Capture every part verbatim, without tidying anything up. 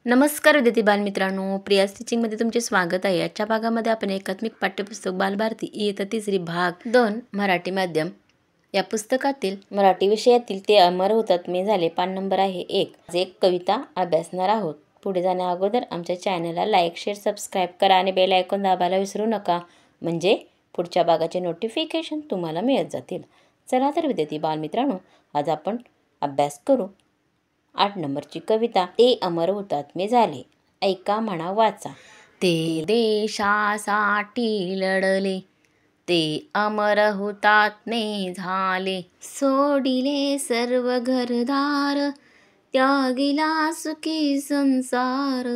नमस्कार विद्यार्थी बालमित्रांनो, प्रिया टीचिंगमध्ये तुमचे स्वागत आहे। आजच्या भागामध्ये आपण एकात्मिक पाठ्यपुस्तक बालभारती इयत्ता तिसरी भाग दोन मराठी माध्यम या पुस्तकातील मराठी विषयातील ते अमर हुतात्मे झाले पान नंबर आहे एक। आज एक कविता अभ्यासणार आहोत। पुढे जाण्या अगोदर आमच्या चॅनलला लाईक शेअर सबस्क्राईब करा आणि बेल आयकॉन दाबायला विसरू नका, म्हणजे पुढच्या भागाचे नोटिफिकेशन तुम्हाला मिळत जातील। चला तर विद्यार्थी बालमित्रांनो, आज आपण अभ्यास करू आठ नंबरची कविता ते अमर हुतात्मे झाले। ऐका म्हणा वाचा। ते देशासाठी लढले, ते अमर हुतात्मे झाले। सोडिले सर्व घरदार, त्यागिला सुखी संसार।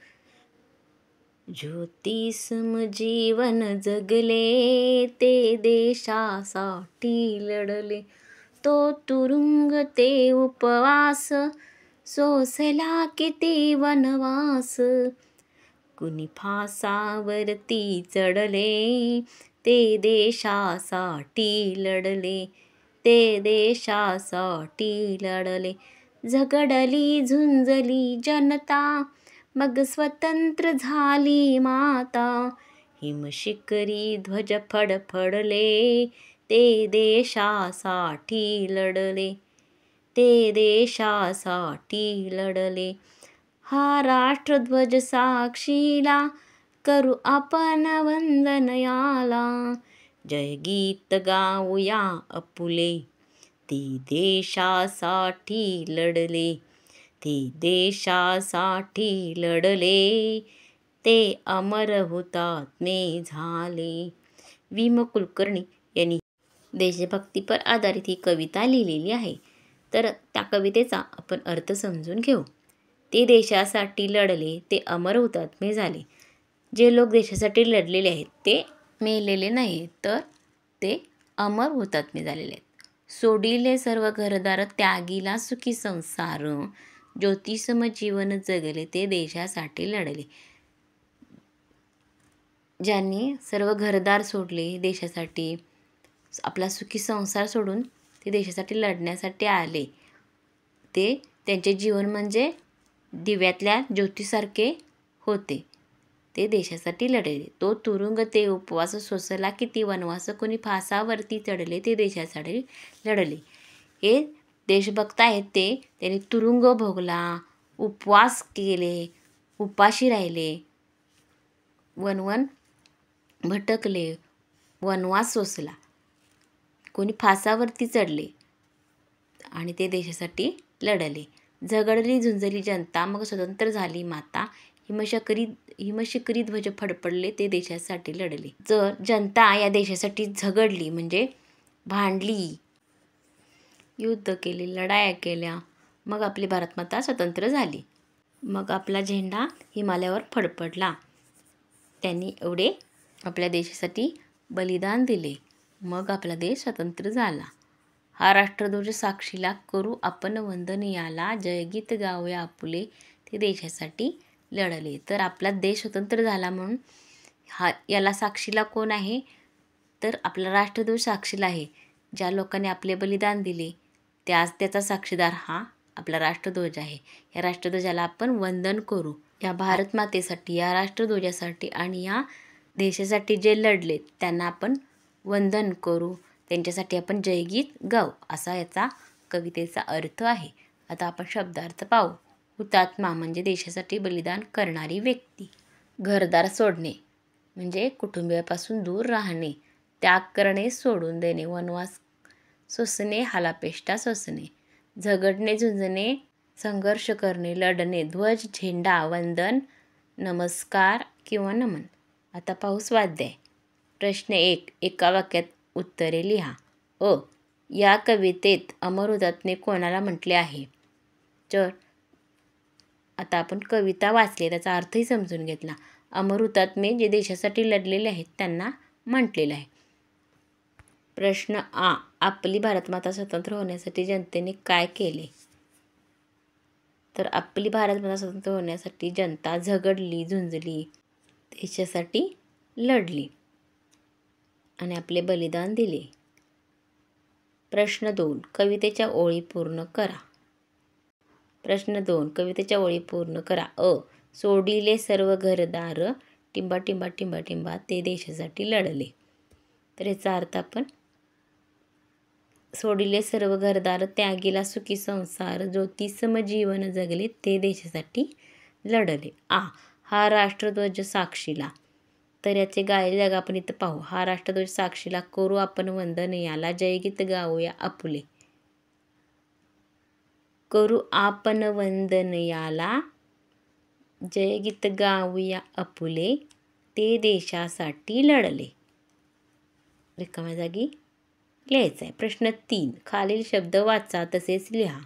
ज्योतिसम जीवन जगले, ते देशासाठी लढले। तो तुरुंग ते उपवास, सोसला किती वनवास। कुणी फासावरती चढले, ते देशासाठी लढले, ते देशासाठी लढले। झगडली झुंजली जनता, मग स्वतंत्र झाली माता। हिमशिखरी ध्वज फडफडले, ते देशासाठी लढले, ते देशासाठी लढले। हा राष्ट्रध्वज साक्षीला, करू आपण वंदन याला। जयगीत गाऊया आपुले, ते देशासाठी लढले, ते देशासाठी लढले, ते अमर हुतात्मे झाले। वि म कुलकर्णी यांनी देशभक्तीपर आधारित ही कविता लिहिलेली आहे। तर त्या कवितेचा आपण अर्थ समजून घेऊ। ते देशासाठी लढले, ते अमर हुतात्मे झाले। जे लोक देशासाठी लढलेले आहेत ते मेलेले नाही, तर ते अमर हुतात्मे झालेले आहेत। सोडिले सर्व घरदार, त्यागिला सुखी संसार। ज्योतिसम जीवन जगले, ते देशासाठी लढले। ज्यांनी सर्व घरदार सोडले देशासाठी, आपला सुखी संसार सोडून ते देशासाठी लढण्यासाठी आले, ते त्यांचे जीवन म्हणजे दिव्यातल्या ज्योतीसारखे होते। ते देशासाठी लढले। तो तुरुंग ते उपवास, सोसला किती वनवास। कोणी फासावरती चढले, ते देशासाठी लढले। हे देशभक्त आहेत, ते त्यांनी तुरुंग भोगला, उपवास केले, उपाशी राहिले, वनवन भटकले, वनवास सोसला, कोणी फासावरती चढले आणि ते देशासाठी लढले। झगडली झुंजली जनता, मग स्वतंत्र झाली माता। हिमशिखरी हिमशिखरी ध्वज फडफडले, ते देशासाठी लढले। जर जनता या देशासाठी झगडली म्हणजे भांडली, युद्ध केले, लढाया केल्या, मग आपली भारतमाता स्वतंत्र झाली। मग आपला झेंडा हिमालयावर फडफडला। त्यांनी एवढे आपल्या देशासाठी बलिदान दिले, मग आपला देश स्वतंत्र झाला। हा राष्ट्रध्वज साक्षीला, करू आपण वंदन याला। जयगीत गाऊया आपुले, ते देशासाठी लढले। तर आपला देश स्वतंत्र झाला म्हणून हा याला साक्षीला कोण आहे, तर आपला राष्ट्रध्वज साक्षीला आहे। ज्या लोकांनी आपले बलिदान दिले त्याच त्याचा साक्षीदार हा आपला राष्ट्रध्वज आहे। या राष्ट्रध्वजाला आपण वंदन करू। या भारत मातेसाठी, या राष्ट्रध्वजासाठी आणि या देशासाठी जे लढले त्यांना आपण वंदन करू, त्यांच्यासाठी आपण जयगीत गाऊ, असा याचा कवितेचा अर्थ आहे। आता आपण शब्दार्थ पाहू। हुतात्मा म्हणजे देशासाठी बलिदान करणारी व्यक्ती। घरदार सोडणे म्हणजे कुटुंबियापासून दूर राहणे, त्याग करणे, सोडून देणे, वनवास सोसणे, हालापेष्टा सोसणे। झगडणे झुंजणे, संघर्ष करणे, लढणे। ध्वज झेंडा, वंदन, नमस्कार किंवा नमन। आता पाहू स्वाध्याय। प्रश्न एक, एका वाक्यात उत्तरे लिहा। अ, या कवितेत अमर हुतात्मे कोणाला म्हटले आहे? तर आता आपण कविता वाचली, त्याचा अर्थही समजून घेतला। अमर हुतात्मे जे देशासाठी लढलेले आहेत त्यांना म्हटलेलं आहे। प्रश्न आ, आपली भारतमाता स्वतंत्र होण्यासाठी जनतेने काय केले? तर आपली भारतमाता स्वतंत्र होण्यासाठी जनता झगडली झुंजली, देशासाठी लढली आणि आपले बलिदान दिले। प्रश्न दोन, कवितेच्या ओळी पूर्ण करा। प्रश्न दोन, कवितेच्या ओळी पूर्ण करा. अ. सोडिले सर्व घरदार, टिंबा टिंबा टिंबा टिंबा ते देशासाठी लढले. तर याचा अर्थ आपण सोडिले सर्व घरदार, त्यागीला सुखी संसार, ज्योती सम जीवन जगले ते देशासाठी लढले. आ. हा राष्ट्रध्वज साक्षीला. तर याचे गायले जागा आपण इथं पाहू. हा राष्ट्रध्वज साक्षीला, करू आपण वंदन याला, जयगीत गाऊया आपुले. करू आपण वंदन याला, जयगीत गाऊया आपुले, ते देशासाठी लढले. रिकाम्या जागी लिहायचं आहे. प्रश्न तीन, खालील शब्द वाचा तसेच लिहा.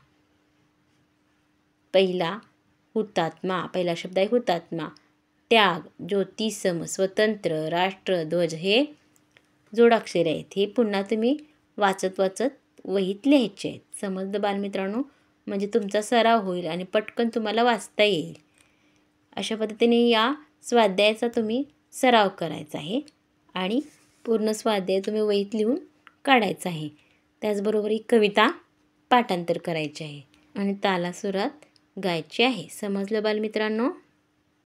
पहिला हुतात्मा, पहिला शब्द आहे हुतात्मा. त्याग, ज्योतिसम, स्वतंत्र, राष्ट्र, ध्वज हे जोडाक्षरे आहेत. हे पुन्हा तुम्ही वाचत वाचत वहीत लिहायचे आहेत. समजलं बालमित्रांनो? म्हणजे तुमचा सराव होईल आणि पटकन तुम्हाला वाचता येईल. अशा पद्धतीने या स्वाध्यायाचा तुम्ही सराव करायचा आहे आणि पूर्ण स्वाध्याय तुम्ही वहीत लिहून काढायचा आहे. त्याचबरोबर ही कविता पाठांतर करायची आहे आणि तालासुरात गायची आहे. समजलं बालमित्रांनो?